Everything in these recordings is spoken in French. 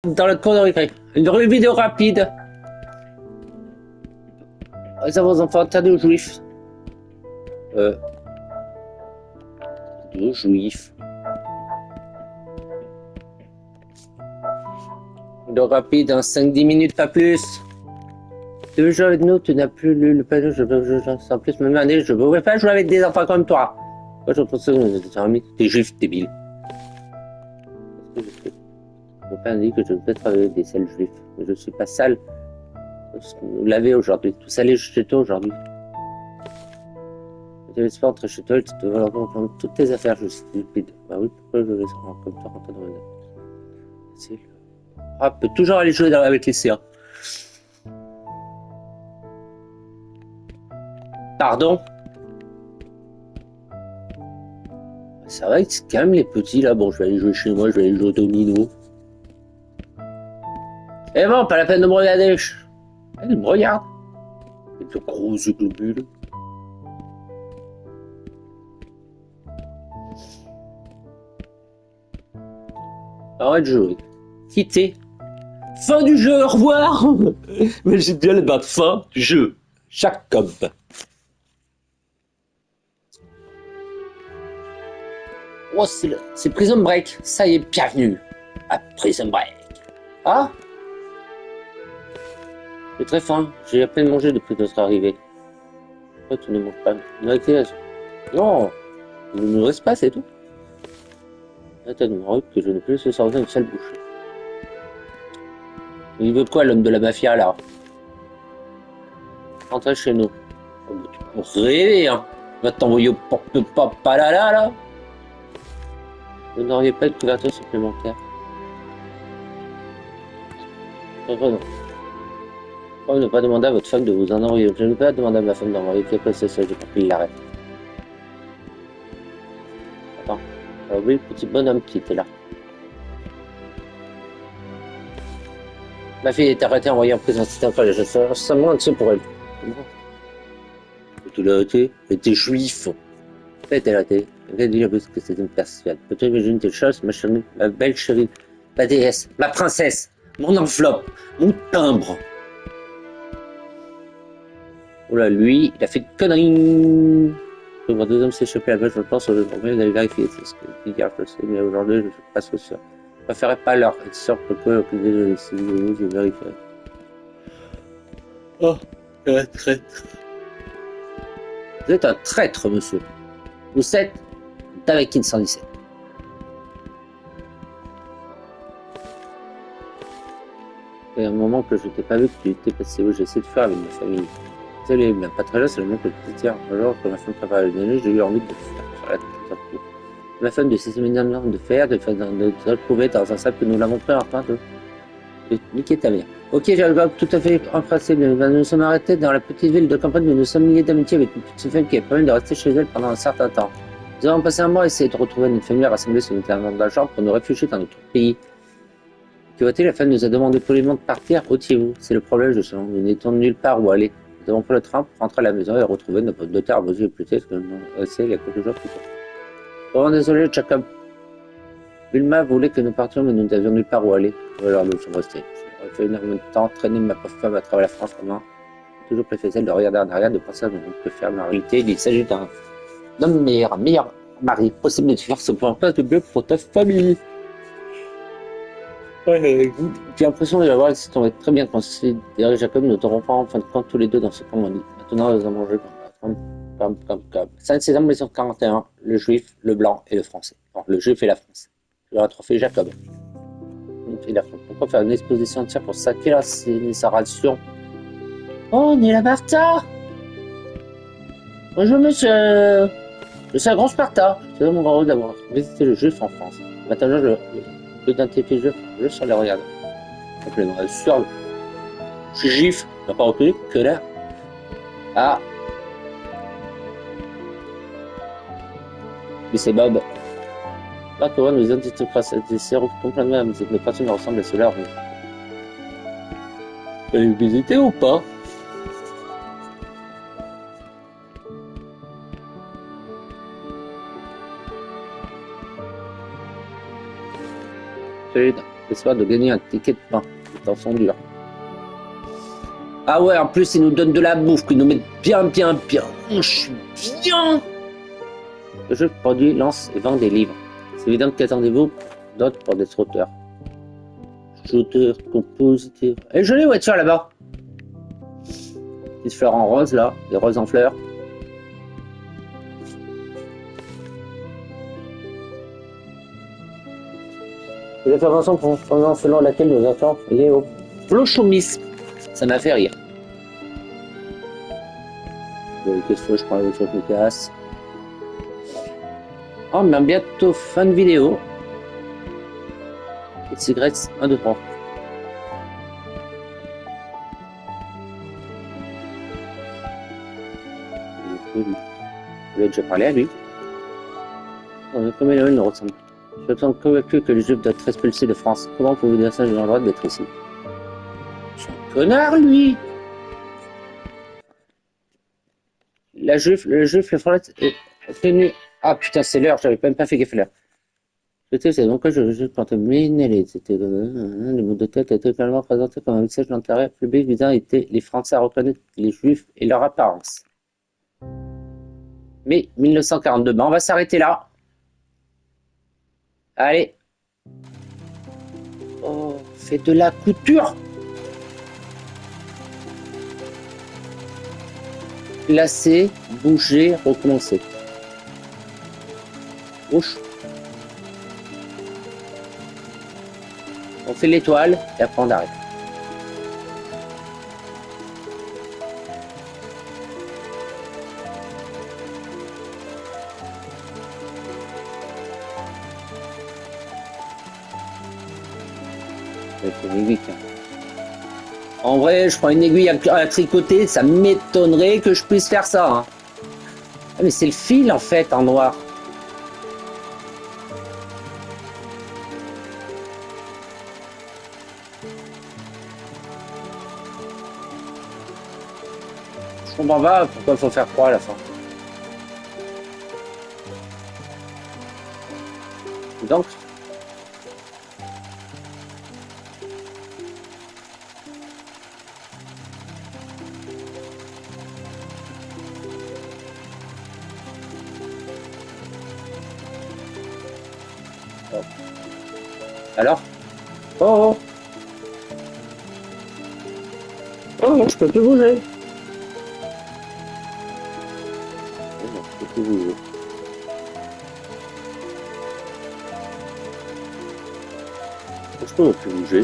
dans le cours de récré. Une vidéo rapide. Ça vos enfants, tas de juifs. De juifs. Vidéo rapide, en 5-10 minutes, pas plus. Tu veux jouer avec nous, tu n'as plus lu le panneau, je veux jouer en plus, même année, je ne pouvais pas jouer avec des enfants comme toi. Moi, je pense que nous amis, t'es juif, débile. Mon père dit que je peux travailler avec des sales juifs, mais je ne suis pas sale. Nous laver aujourd'hui, tout salé chez toi aujourd'hui. Tu laisses pas entrer chez toi, tu te vas prendre toutes tes affaires, je suis stupide. Bah oui, pourquoi je laisse comme toi rentrer dans ma vie? Ah, peut toujours aller jouer avec les CA. Pardon? Ça va, c'est quand même les petits là. Bon, je vais aller jouer chez moi, je vais aller jouer au domino. Eh bon, pas la peine de me regarder. Elle me regarde. Avec le gros yeux globuleux. Arrête de jouer. Quitter. Fin du jeu, au revoir. Mais j'ai bien le bas. Fin du jeu. Jacob. Oh, c'est Prison Break. Ça y est, bienvenue à Prison Break. Ah? J'ai très faim. J'ai à peine mangé depuis notre arrivée. Pourquoi tu ne manges pas? Non, il ne nous reste pas, c'est tout. Là, t'as une route que je ne peux se sortir une seule bouche. Il veut quoi, l'homme de la mafia, là? Rentrez chez nous. Oh, tu peux rêver, hein. Il va t'envoyer au porte-papa là. Vous n'auriez pas de couverture supplémentaire. Non. Oh, ne pas demander à votre femme de vous en envoyer. Je ne peux pas demander à ma femme d'envoyer quelque chose, j'ai compris l'arrêt. Attends. Oui, petit bonhomme qui était là. Ma fille est arrêtée, envoyée en prison. C'était un collège. Je suis moins dessus pour elle. Tu l'as arrêté? Elle était juif. Elle était arrêtée. Elle a dit que c'était une persuade. Peut-être imaginer une telle chose, ma chérie, ma belle chérie, la déesse, ma princesse, mon enveloppe, mon timbre. Oula, lui, il a fait une connerie. Mon deux hommes s'est échappé à la base, je pense, je vais d'aller vérifier. C'est ce que je dis, je sais, mais aujourd'hui, je suis presque sûr. Je préférerais pas leur être sûr que quoi, que désolé, si je vérifierai. Oh, un traître. Vous êtes un traître, monsieur. Vous êtes Davekin 117. Il y a un moment que je t'ai pas vu que tu étais passé où j'ai essayé de faire avec ma famille. Désolé, mais pas très là, c'est le moment que je te tiens. Un jour, quand ma femme préparait le déjeuner, j'ai eu envie de te faire sur la tête. Ma femme de 6 minutes de faire, de te retrouver dans un sac que nous l'avons pris afin de niquer ta mère. Ok, j'avais tout à fait empressé. Nous nous sommes arrêtés dans la petite ville de campagne, mais nous sommes liés d'amitié avec une petite femme qui a permis de rester chez elle pendant un certain temps. Nous avons passé un mois à essayer de retrouver une famille rassemblée sur une terrain d'argent pour nous réfugier dans notre pays. Que vois-tu, la femme nous a demandé poliment de partir, ôtiez-vous. C'est le problème, je sens. Nous n'étions nulle part où aller. Nous avons pris le train pour rentrer à la maison et retrouver notre notaire à vos yeux plus tard que nous avons essayé il y a quelques jours plus tôt. Oh, désolé, Jacob. Vilma voulait que nous partions, mais nous n'avions nulle part où aller. Alors nous sommes restés. J'aurais fait énormément de temps, traîner ma pauvre femme à travers la France pendant toujours préféré celle de regarder en arrière, de penser à ce qu'on peut faire. Mais en réalité, il s'agit d'un homme meilleur mari possible de faire ce point place de mieux pour ta famille. Ouais, j'ai l'impression d'avoir si on va être très bien considéré, Jacob, nous t'aurons pas en fin de compte tous les deux dans ce qu'on dit. Maintenant, nous allons manger comme. 5 saisons 1941, le juif, le blanc et le français. Non, le juif et la France. Je vais trophée Jacob. Pourquoi faire une exposition entière pour saquer sa ration? Oh, on est la Martha! Bonjour monsieur! Je suis un grand Sparta. C'est mon grand rôle d'avoir visité le juif en France. Maintenant, l'identité juif, je sur les regards. Complètement sûr. Je suis juif, tu n'as pas reconnu que là. Ah! Mais c'est Bob. Là, tu vois, nos identités cerveaux complètement, nos personnes ressemblent à cela. Vous avez visité ou pas? l'espoir de gagner un ticket de pain. Les temps sont durs. Ah ouais, en plus, ils nous donnent de la bouffe, qu'ils nous mettent bien. Je suis bien. Le jeu produit, lance et vend des livres. C'est évident qu'attendez-vous d'autres pour des auteurs. Auteur, compositeur. Et jolie voiture là-bas. Des fleurs en rose là, des roses en fleurs. Les informations correspondant selon laquelle nous entendons Léo. Flochomisme. Ça m'a fait rire. Bon, qu'est-ce que je prends la voiture qui me casse. Oh, mais bientôt fin de vidéo. Et cigarettes 1, 2, 3. Je vais déjà parler à lui. Comme il nous ressemble. Je suis convaincu que les Juifs doivent être expulsés de France. Comment pouvez-vous dire ça? J'ai le droit d'être ici. C'est un connard, lui. Le juif, le frelette est tenu. Ah putain, c'est l'heure, j'avais même pas fait gaffe à l'heure. C'est donc je contaminer c'était les mots de tête étaient totalement présentés comme un message d'intérêt public visant à aider les Français à reconnaître les Juifs et leur apparence. Mais 1942, ben on va s'arrêter là. Allez. Oh, fais de la couture. Placer, bouger, recommencer. Bouche. On fait l'étoile et après on arrête. En vrai, je prends une aiguille à tricoter, ça m'étonnerait que je puisse faire ça. Hein. Ah, mais c'est le fil en fait en noir. Je comprends pas pourquoi il faut faire 3 à la fin. Donc. Alors? Oh, je peux plus bouger. Je peux plus bouger. Je peux plus bouger.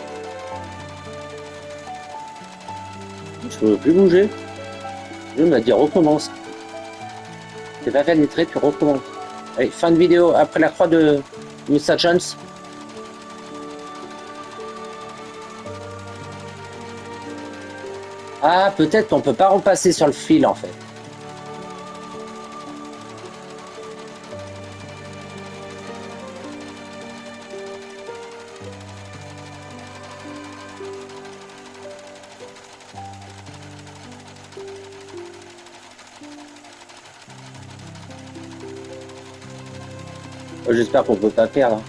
Je peux plus bouger. Je m'a dit recommence. C'est pas fait des traits, tu recommences. Allez, fin de vidéo après la croix de Mr. Jones. Ah, peut-être qu'on peut pas repasser sur le fil en fait. J'espère qu'on peut pas perdre.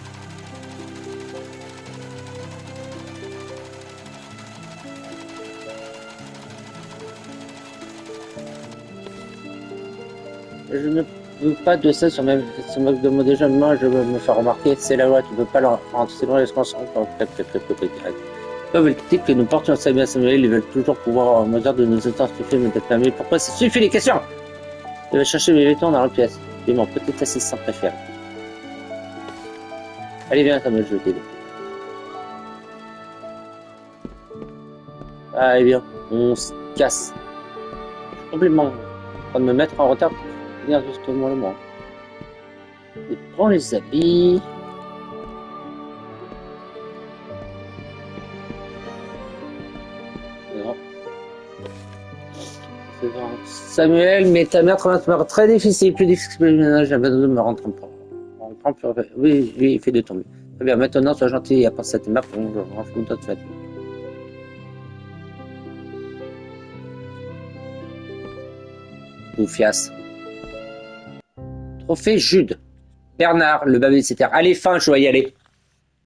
Je ne veux pas de ça sur mes de mon déjeunement, je veux me faire remarquer, c'est la loi, tu ne peux pas rentrer, c'est loin l'espace. Ils veulent que nous portions Samuel, ils veulent toujours pouvoir me dire de nous identifier, mais d'être amis. Pourquoi ça suffit les questions? Je vais chercher mes vêtements dans la pièce. C'est mon petit assistant préféré. Allez, viens, Samuel, je vais t'aider. Allez, viens, on se casse. Je suis complètement en train de me mettre en retard. Regarde justement le moment. Et prends les habits. Non. Samuel, mais ta mère traverse très difficile, plus difficile que le ménage, j'ai besoin de me rendre en oui, il fait de tomber. Très bien, maintenant, sois gentil, à part cette map, on range tout d'autres fêtes. Oufias. Trophée Jude. Bernard, le babysitter. Allez, fin, je dois y aller.